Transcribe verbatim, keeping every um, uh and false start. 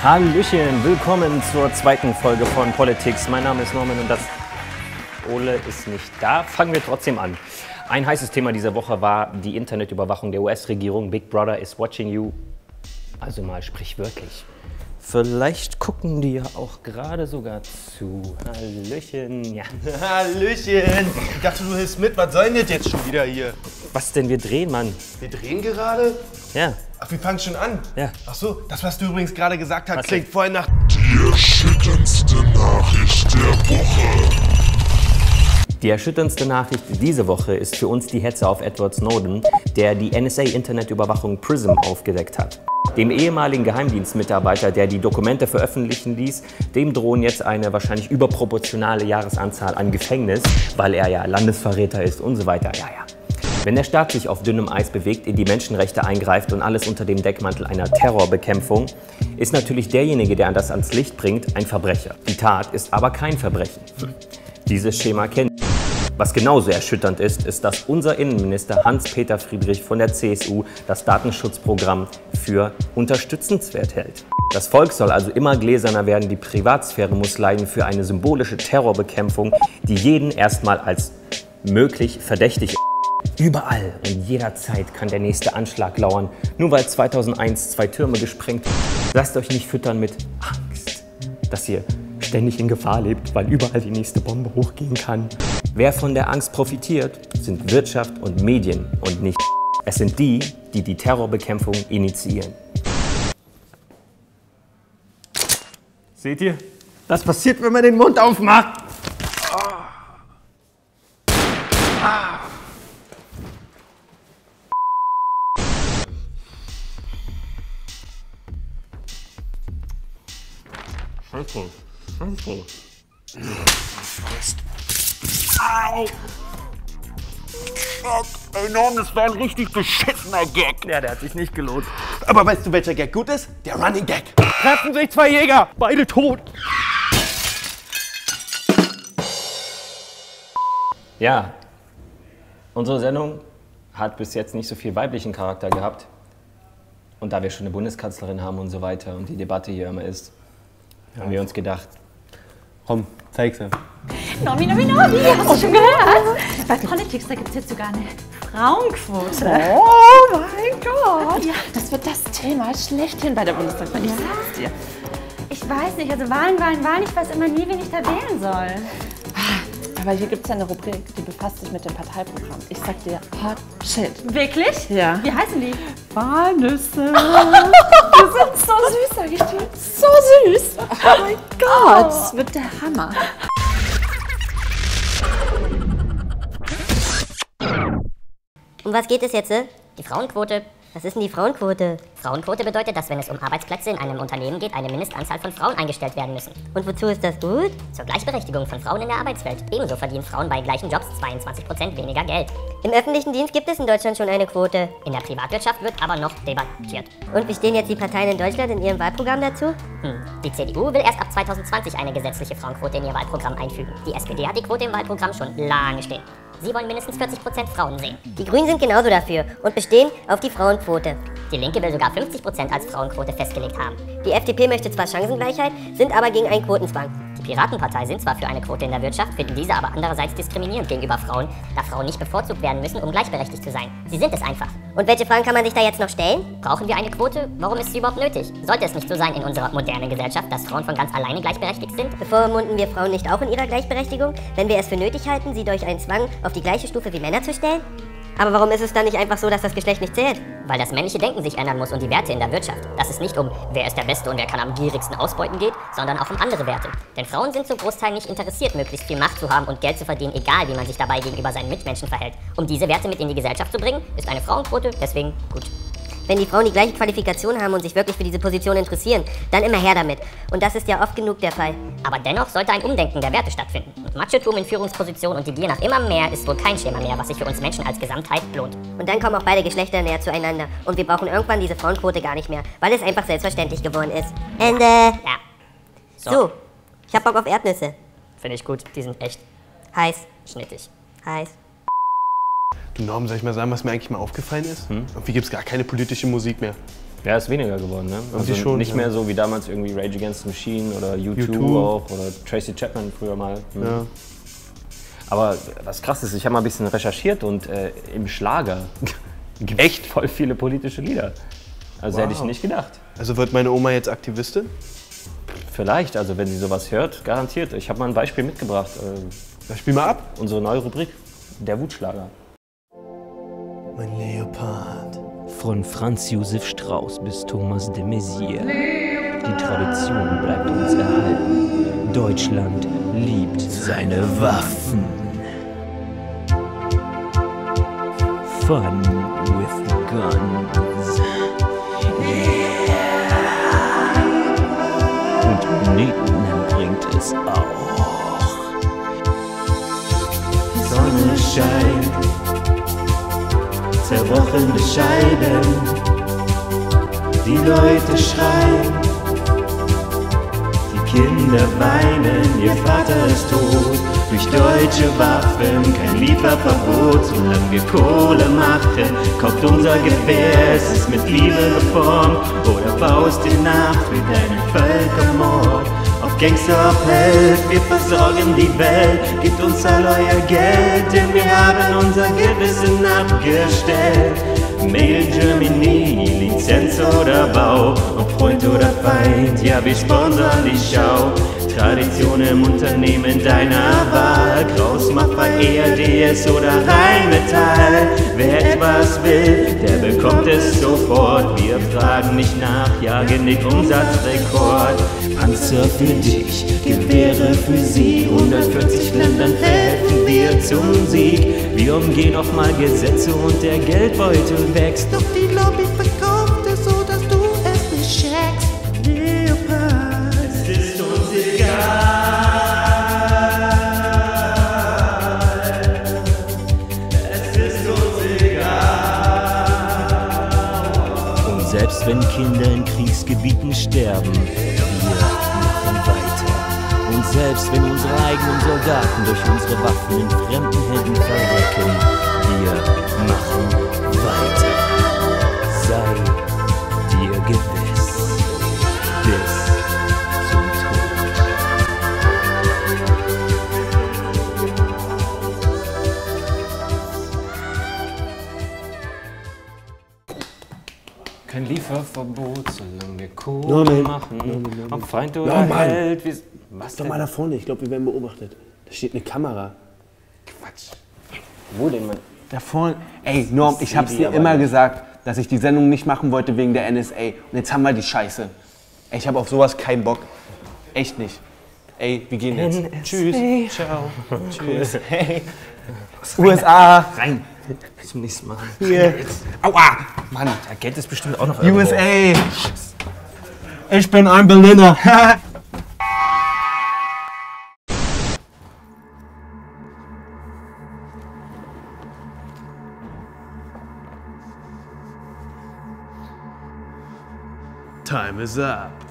Hallöchen, willkommen zur zweiten Folge von Politics. Mein Name ist Norman und das Ole ist nicht da. Fangen wir trotzdem an. Ein heißes Thema dieser Woche war die Internetüberwachung der U S-Regierung. Big Brother is watching you. Also mal sprichwörtlich. Vielleicht gucken die ja auch gerade sogar zu. Hallöchen, ja. Hallöchen! Ich dachte, du hilfst mit. Was soll denn das jetzt schon wieder hier? Was denn? Wir drehen, Mann. Wir drehen gerade? Ja. Ach, wir fangen schon an? Ja. Ach so, das, was du übrigens gerade gesagt hast, Was klingt denn? voll nach... Die erschütterndste Nachricht der Woche. Die erschütterndste Nachricht diese Woche ist für uns die Hetze auf Edward Snowden, der die N S A-Internetüberwachung PRISM aufgedeckt hat. Dem ehemaligen Geheimdienstmitarbeiter, der die Dokumente veröffentlichen ließ, dem drohen jetzt eine wahrscheinlich überproportionale Jahresanzahl an Gefängnis, weil er ja Landesverräter ist und so weiter. Ja, ja. Wenn der Staat sich auf dünnem Eis bewegt, in die Menschenrechte eingreift und alles unter dem Deckmantel einer Terrorbekämpfung, ist natürlich derjenige, der das ans Licht bringt, ein Verbrecher. Die Tat ist aber kein Verbrechen. Dieses Schema kennt. Was genauso erschütternd ist, ist, dass unser Innenminister Hans-Peter Friedrich von der C S U das Datenschutzprogramm für unterstützenswert hält. Das Volk soll also immer gläserner werden, die Privatsphäre muss leiden für eine symbolische Terrorbekämpfung, die jeden erstmal als möglich verdächtig. Überall und jederzeit kann der nächste Anschlag lauern, nur weil zweitausendeins zwei Türme gesprengt wurden. Lasst euch nicht füttern mit Angst, dass ihr ständig in Gefahr lebt, weil überall die nächste Bombe hochgehen kann. Wer von der Angst profitiert, sind Wirtschaft und Medien und nicht. Es sind die, die die Terrorbekämpfung initiieren. Seht ihr? Was passiert, wenn man den Mund aufmacht? Scheiße. Scheiße. Au! Ey, Norm, das war ein richtig beschissener Gag. Ja, der hat sich nicht gelohnt. Aber weißt du, welcher Gag gut ist? Der Running Gag. Treffen sich zwei Jäger, beide tot. Ja, unsere Sendung hat bis jetzt nicht so viel weiblichen Charakter gehabt. Und da wir schon eine Bundeskanzlerin haben und so weiter und die Debatte hier immer ist, haben wir uns gedacht, Komm, zeig's mir. Nomi, Nomi, Nomi, hast du schon gehört? Bei Politics, da gibt es jetzt sogar eine Frauenquote. Oh mein Gott! Ja, das wird das Thema schlechthin bei der Bundestagswahl. Ich sag's dir. Ich weiß nicht, also Wahlen, Wahlen, Wahlen, ich weiß immer nie, wen ich da wählen soll. Aber hier gibt es ja eine Rubrik, die befasst sich mit dem Parteiprogramm. Ich sag dir, Hot Shit. Wirklich? Ja. Wie heißen die? Walnüsse. Die sind so süß, sag ich dir. So süß. Oh mein Gott, das wird der Hammer. Um was geht es jetzt? äh? Die Frauenquote. Was ist denn die Frauenquote? Frauenquote bedeutet, dass wenn es um Arbeitsplätze in einem Unternehmen geht, eine Mindestanzahl von Frauen eingestellt werden müssen. Und wozu ist das gut? Zur Gleichberechtigung von Frauen in der Arbeitswelt. Ebenso verdienen Frauen bei gleichen Jobs zweiundzwanzig Prozent weniger Geld. Im öffentlichen Dienst gibt es in Deutschland schon eine Quote. In der Privatwirtschaft wird aber noch debattiert. Und wie stehen jetzt die Parteien in Deutschland in ihrem Wahlprogramm dazu? Hm. Die C D U will erst ab zweitausendzwanzig eine gesetzliche Frauenquote in ihr Wahlprogramm einfügen. Die S P D hat die Quote im Wahlprogramm schon lange stehen. Sie wollen mindestens vierzig Prozent Frauen sehen. Die Grünen sind genauso dafür und bestehen auf die Frauenquote. Die Linke will sogar fünfzig Prozent als Frauenquote festgelegt haben. Die F D P möchte zwar Chancengleichheit, sind aber gegen einen Quotenzwang. Die Piratenpartei sind zwar für eine Quote in der Wirtschaft, finden diese aber andererseits diskriminierend gegenüber Frauen, da Frauen nicht bevorzugt werden müssen, um gleichberechtigt zu sein. Sie sind es einfach. Und welche Fragen kann man sich da jetzt noch stellen? Brauchen wir eine Quote? Warum ist sie überhaupt nötig? Sollte es nicht so sein in unserer modernen Gesellschaft, dass Frauen von ganz alleine gleichberechtigt sind? Bevormunden wir Frauen nicht auch in ihrer Gleichberechtigung, wenn wir es für nötig halten, sie durch einen Zwang auf die gleiche Stufe wie Männer zu stellen? Aber warum ist es dann nicht einfach so, dass das Geschlecht nicht zählt? Weil das männliche Denken sich ändern muss und die Werte in der Wirtschaft. Dass es nicht um wer ist der Beste und wer kann am gierigsten ausbeuten geht, sondern auch um andere Werte. Denn Frauen sind zum Großteil nicht interessiert, möglichst viel Macht zu haben und Geld zu verdienen, egal wie man sich dabei gegenüber seinen Mitmenschen verhält. Um diese Werte mit in die Gesellschaft zu bringen, ist eine Frauenquote deswegen gut. Wenn die Frauen die gleiche Qualifikation haben und sich wirklich für diese Position interessieren, dann immer her damit. Und das ist ja oft genug der Fall. Aber dennoch sollte ein Umdenken der Werte stattfinden. Und Machotum in Führungspositionen und die Gier nach immer mehr ist wohl kein Schema mehr, was sich für uns Menschen als Gesamtheit lohnt. Und dann kommen auch beide Geschlechter näher zueinander. Und wir brauchen irgendwann diese Frauenquote gar nicht mehr, weil es einfach selbstverständlich geworden ist. Ende. Ja. So, so ich hab Bock auf Erdnüsse. Finde ich gut, die sind echt heiß. Schnittig. Heiß. Du Norm, soll ich mal sagen, was mir eigentlich mal aufgefallen ist? Hm? Irgendwie gibt es gar keine politische Musik mehr. Ja, ist weniger geworden, ne? Also schon, nicht ja. mehr so wie damals irgendwie Rage Against the Machine oder U zwei U zwei auch oder Tracy Chapman früher mal. Hm. Ja. Aber was krass ist, ich habe mal ein bisschen recherchiert und äh, im Schlager gibt echt voll viele politische Lieder. Also Wow. hätte ich nicht gedacht. Also wird meine Oma jetzt Aktivistin? Vielleicht, also wenn sie sowas hört, garantiert. Ich habe mal ein Beispiel mitgebracht. Äh, Na, spiel mal ab. unsere neue Rubrik, der Wutschlager. Mein Leopard. Von Franz Josef Strauß bis Thomas de Maizière. Die Tradition bleibt uns erhalten. Deutschland liebt seine Waffen. Fun with guns. Yeah. Und Nähten bringt es auch. Die Sonne scheint. Zerbrochene Scheiben, die Leute schreien, die Kinder weinen, ihr Vater ist tot, durch deutsche Waffen, kein Lieferverbot, solange wir Kohle machen, kauft unser Gewehr, es ist mit Liebe geformt, oder baust dir nach für deinen Völkermord. Auf Gangster, auf Held, wir versorgen die Welt, gebt uns all euer Geld, denn wir haben unser Gewissen abgestellt. Mail Germany, Lizenz oder Bau, ob Freund oder Feind, ja wir sponsern die Schau. Tradition im Unternehmen deiner Wahl, Kraus, Maffa, E R D S oder Rheinmetall. Wer etwas will, der bekommt es sofort, wir fragen nicht nach, jagen nicht Umsatzrekord. Panzer für dich, Gewehre für sie, hundertvierzig Ländern verhelfen wir zum Sieg. Wir umgehen nochmal Gesetze und der Geldbeutel wächst. Doch die Lobby verkauft es so, dass du es nicht checkst. Leopard, es ist uns egal. Es ist uns egal. Und selbst wenn Kinder in Kriegsgebieten sterben, und selbst wenn unsere eigenen Soldaten durch unsere Waffen in fremden Händen verrecken, wir machen weiter. Sei dir gewiss, bis zum Tod. Kein Lieferverbot, solange wir Kohle Norman. machen. Norman, Ob Feind oder Norman. Held. wie- Was Doch denn? mal da vorne, ich glaube, wir werden beobachtet. Da steht eine Kamera. Quatsch. Wo denn, Mann? Da vorne. Ey, Norm, ich hab's die dir aber immer nicht. gesagt, dass ich die Sendung nicht machen wollte wegen der N S A. Und jetzt haben wir die Scheiße. Ey, ich hab auf sowas keinen Bock. Echt nicht. Ey, wir gehen jetzt. N S A. Tschüss. Ciao. Tschüss. Hey. U S A. Rein. Bis zum nächsten Mal. Hier. Aua. Mann. Ja, Geld ist bestimmt auch noch U S irgendwo. A. Ich bin ein Berliner. Time is up.